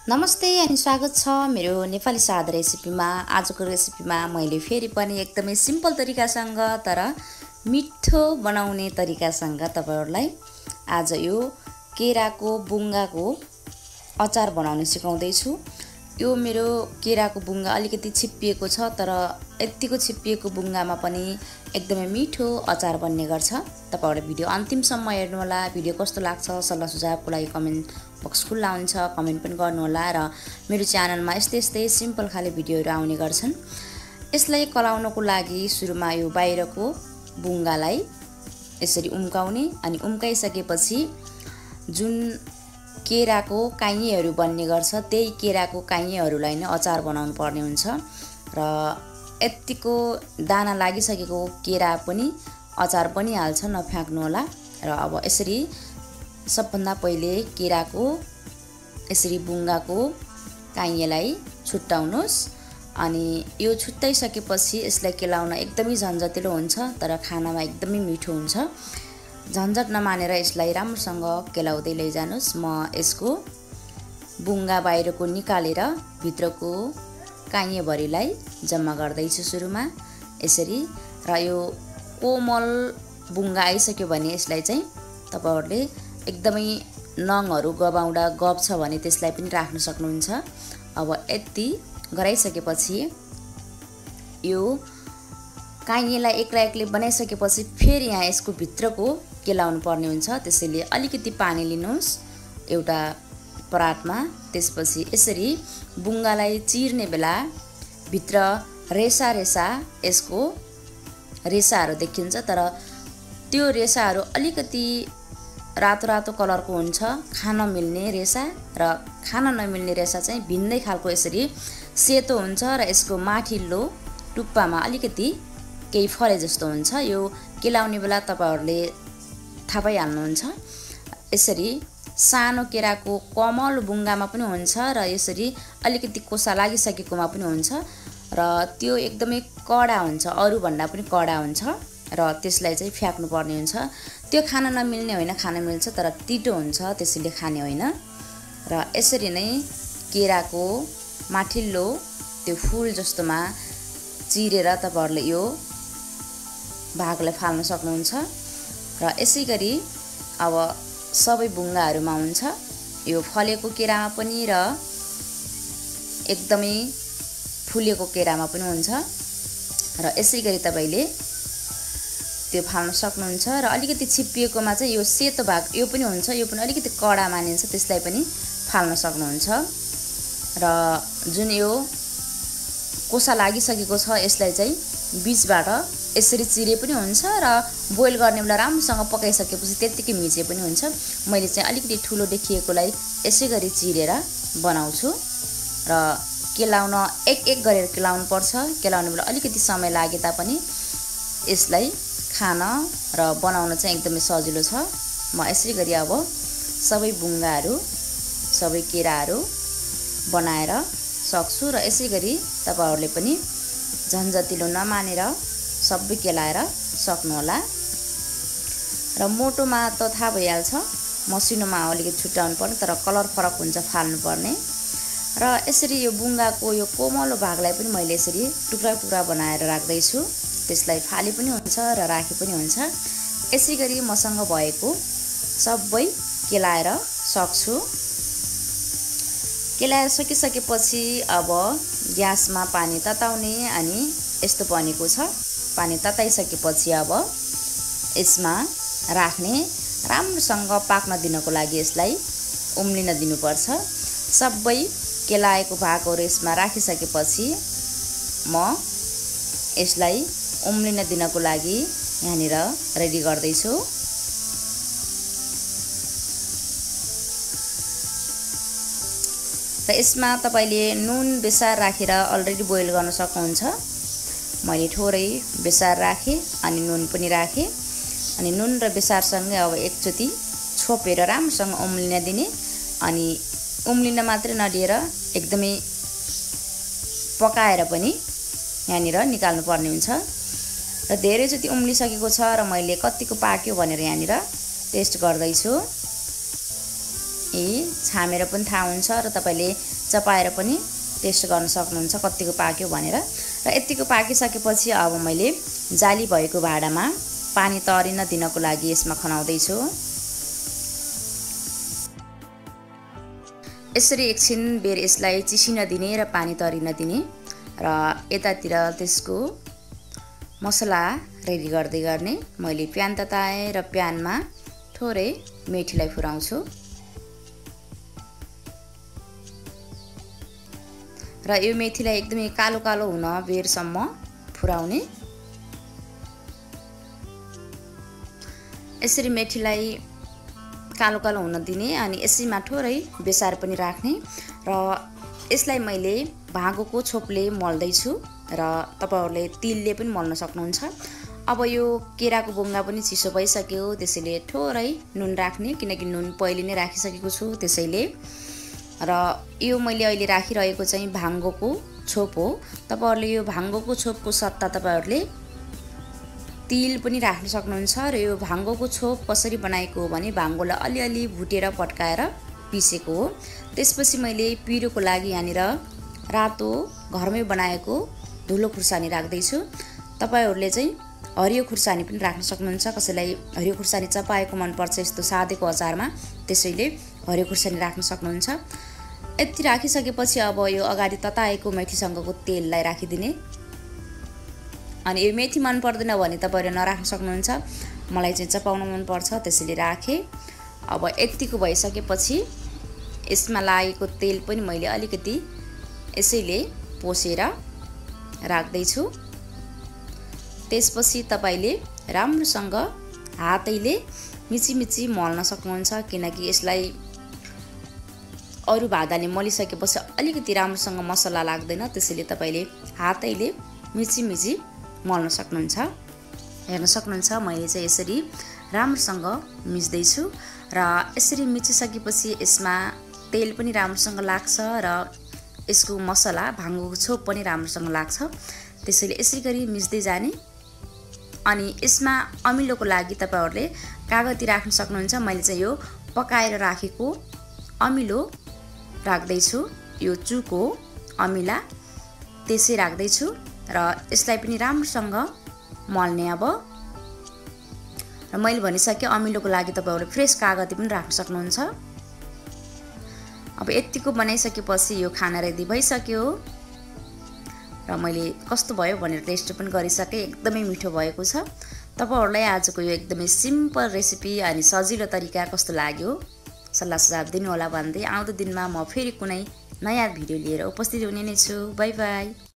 नमस्ते अनि स्वागत छ मेरो नेपाली स्वाद रेसिपीमा। आजको रेसिपीमा मैले फेरि पनि एकदमै सिम्पल तरिकासँग तर मिठो बनाउने तरिकासँग तपाईहरुलाई आज यो केराको बुङ्गाको अचार बनाउन सिकाउँदै छु। यो मेरो केराको बुङ्गा अलिकति छिप्पिएको छ, तर यतिको छिप्पिएको बुङ्गामा पनि एकदमै मिठो अचार बन्ने गर्छ। तपाईहरुले भिडियो अन्तिमसम्म हेर्नु होला। भिडियो कस्तो लाग्छ सल्लाह सुझावको लागि कमेन्ट बक्स खुल्ला हुन्छ, कमेन्ट पनि गर्नु होला। र मेरो च्यानलमा यस्तै सिम्पल खाले भिडियोहरु आउने गर्छन्। यसलाई कलाउनको लागि सुरुमा यो बाहिरको बुङ्गालाई यसरी उम्काउने अनि उम्काइसकेपछि जुन केराको काइँयहरु बन्ने गर्छ त्यही केराको काइँयहरुलाई नै अचार बनाउनु पर्ने हुन्छ। र यतिको दाना लागिसकेको केरा पनि अचार बनिहाल्छ, नफ्याक्नु होला। र अब यसरी सबभन्दा पहिले केराको यसरी बुङ्गाको काइँयलाई छुट्टाउनुस्। अनि यो छुट्टाइसकेपछि यसलाई केलाउन एकदमै झन्झटिलो हुन्छ, तर खानामा एकदमै मिठो हुन्छ। झन्झट नमानेर यसलाई राम्रोसँग केलाउँदै लैजानुस्। म यसको बुङ्गा बाहिरको निकालेर भित्रको काइँयभरिलाई जम्मा गर्दैछु सुरुमा यसरी। र यो कोमल बुङ्गा आइसक्यो भने यसलाई चाहिँ तपाईहरुले एकदमै नङहरु गबाउँदा गब्छ भने त्यसलाई पनि राख्न सक्नुहुन्छ। अब यति गराइसकेपछि यो काइँयलाई एक्लै बनाइसकेपछि फेरि यहाँ यसको भित्रको केलाउनु पर्ने हुन्छ। त्यसैले अलिकति पानी लिनुस् एउटा परातमा। त्यसपछि यसरी बुङ्गालाई चिर्ने बेला भित्र रेसा यसको रेसाहरु देखिन्छ, तर त्यो रेसाहरु अलिकति रातो कलरको हुन्छ, खान मिल्ने रेसा र खान नमिल्ने रेसा चाहिँ भिन्दै खालको यसरी सेतो हुन्छ। र यसको माथिल्लो टुप्पामा अलिकति केही फले जस्तो हुन्छ। यो केलाउने बेला तपाईहरुले थाहा पाइहाल्नुहुन्छ। यसरी सानो केराको कोमल बुङ्गामा पनि हुन्छ र यसरी अलिकति कोसा लागिसकेकोमा पनि हुन्छ। र त्यो एकदमै कडा हुन्छ, अरु भन्दा पनि कडा हुन्छ र त्यसलाई चाहिँ फ्याक्नु पर्ने हुन्छ। त्यो खान नमिल्ने होइन, खान मिल्छ तर तितो हुन्छ, त्यसैले खाने होइन। र यसरी नै केराको माथिल्लो त्यो फूल जस्तोमा चिरेर तपाईहरुले यो भागलाई फाल्न सक्नुहुन्छ। र यसैगरी अब सबै बुङ्गाहरुमा हुन्छ, यो फलेको केरामा पनि र एकदमै फुलेको केरामा पनि हुन्छ। र यसैगरी तपाईले त्यो फाल्न सक्नुहुन्छ। र अलिकति छिप्पिएकोमा चाहिँ यो सेतो भाग यो पनि हुन्छ, यो पनि अलिकति कडा मानिन्छ, त्यसलाई पनि फाल्न सक्नुहुन्छ। र जुन यो कोसा लागिसकेको छ यसलाई चाहिँ बीचबाट यसरी चिरे पनि हुन्छ र बोइल गर्ने बेला राम्रोसँग पकाइसकेपछि त्यतिकै मिचे पनि हुन्छ। मैले चाहिँ अलिकति ठुलो देखिएकोलाई यसैगरी चिरेर बनाउँछु। र केलाउन एक गरेर केलाउनु पर्छ। केलाउने बेला अलिकति समय लागे तापनि यसलाई खान र बनाउन चाहिँ एकदमै सजिलो छ। म यसैगरी अब सबै बुङ्गाहरु सबै केराहरु बनाएर सक्छु। र यसैगरी तपाईहरुले पनि झन्झटिलो नमानेर सबै केलाएर सक्नु होला। र मोटोमा त थाहा भइहाल्छ, मसिनोमा अलिकति छुट्याउनु पर्ने, तर कलर फरक हुन्छ फाल्नु पर्ने। र यसरी यो बुङ्गाको यो कोमलो भागलाई पनि मैले यसरी टुक्रा बनाएर राख्दै छु। त्यसलाई फाले पनि हुन्छ र राखे पनि हुन्छ। यसैगरी मसँग भएको सबै केलाएर सक्छु। केलाएर सकिसकेपछि अब ग्यासमा पानी तताउने अनि यस्तो बनेको छ। पानी तताइसकेपछि अब यसमा राख्ने, राम्रोसँग पाक्न दिनको लागि यसलाई उम्लिन दिनुपर्छ। सबै केलाएको भागहरु यसमा राखिसकेपछि म यसलाई उम्लिन दिनको लागि यहाँनिर रेडी गर्दै छु। र यसमा तपाईले नुन बेसार राखेर अलरेडी बोइल गर्न सक्नुहुन्छ। मैले थोरै बेसार राखे अनि नुन पनि राखे अनि नुन र बेसारसँगै अब एकचोटी छोपेर राम्रोसँग उम्लिन दिने। अनि उम्लिन मात्रै नदिएर एकदमै पकाएर पनि यहाँनिर निकाल्नु पर्ने हुन्छ। र धेरैचोटी उम्लिसकेको छ र मैले कतिको पाक्यो भनेर यहाँनिर टेस्ट गर्दै छु। छामेर पनि थाहा हुन्छ र तपाईले चपाएर पनि टेस्ट गर्न सक्नुहुन्छ कतिको पाक्यो भनेर। र यतिको पाकिसकेपछि अब मैले जाली भएको भाँडामा पानी तरिन दिनको लागि यसमा खनाउँदै छु। यसरी एकछिन बेर यसलाई चिसिन दिने र पानी तरिन दिने र यतातिर त्यसको मसला रेडी गर्दै गर्ने। मैले प्यान तताएँ र प्यानमा थोरै मेथीलाई फुराउँछु र यो मेथीलाई एकदमै कालो कालो हुन बेरसम्म फुराउने। यसरी मेथीलाई कालो कालो हुन दिने अनि यसैमा थोरै बेसार पनि राख्ने र यसलाई मैले भागोको छोपले मल्दै छु र तपाईहरुले तिलले पनि मल्न सक्नुहुन्छ। अब यो केराको बुङ्गा पनि चिसो भइसक्यो, त्यसैले थोरै नुन राख्ने किनकि नुन पहिले नै राखिसकेको छु त्यसैले। र यो मैले अहिले राखिरहेको चाहिँ भाङ्गोको छोप हो। तपाईहरुले यो भाङ्गोको छोपको सट्टा तपाईहरुले तिल पनि राख्न सक्नुहुन्छ र यो भाङ्गोको छोप कसरी बनाएको हो भने भाङ्गोलाई अलिअलि भुटेर पड्काएर पिसेको हो। त्यसपछि मैले पिरोको लागि यहाँनिर रातो घरमै बनाएको धुलो खुर्सानी राख्दै छु। तपाईहरुले चाहिँ हरियो खुर्सानी पनि राख्न सक्नुहुन्छ। कसैलाई हरियो खुर्सानी चपाएको मन पर्छ यस्तो सादेको अचारमा, त्यसैले हरियो खुर्सानी राख्न सक्नुहुन्छ। यति राखिसकेपछि अब यो अगाडि तताएको मेथीसँगको तेललाई राखिदिने। अनि यो मेथी मन पर्दैन भने तपाईहरुले नराख्न सक्नुहुन्छ। मलाई चाहिँ चपाउन मन पर्छ त्यसैले राखे। अब यतिको भइसकेपछि यसमा लागेको तेल पनि मैले अलिकति यसैले पोसेर राख्दै छु। त्यसपछि तपाईले राम्रोसँग हातैले मिची मल्न सक्नुहुन्छ किनकि यसलाई अरु भादाले मलिसकेपछि अलिकति राम्रोसँग मसला लाग्दैन, त्यसैले तपाईले हातैले मिची मल्न सक्नुहुन्छ। हेर्न सक्नुहुन्छ मैले चाहिँ यसरी राम्रोसँग मिच्दै छु र यसरी मिचिसकेपछि यसमा तेल पनि राम्रोसँग लाग्छ र यसको मसला भाङ्गोको छोप पनि राम्रोसँग लाग्छ। त्यसैले यसै गरी मिच्दै जाने। अनि यसमा अमिलोको लागि तपाईहरुले कागती राख्न सक्नुहुन्छ। मैले चाहिँ यो पकाएर राखेको अमिलो राख्दै छु। यो चुको अमिला त्यसै राख्दै छु र यसलाई पनि राम्रोसँग मल्ने। अब र मैले भनिसके अमिलोको लागि तपाईहरुले फ्रेश कागती पनि राख्न सक्नुहुन्छ। अब यतिको बनाइसकेपछि यो खाना रेडी भइसक्यो र मैले कस्तो भयो भनेर टेस्ट पनि गरिसके। एकदमै मिठो भएको छ। तपाईहरुलाई आजको यो एकदमै सिम्पल रेसिपी अनि सजिलो तरिका कस्तो लाग्यो सल्लाह सुझाव दिनु होला भन्दै आउँदो दिनमा म फेरि कुनै नयाँ भिडियो लिएर उपस्थित हुने नै छु। Bye by.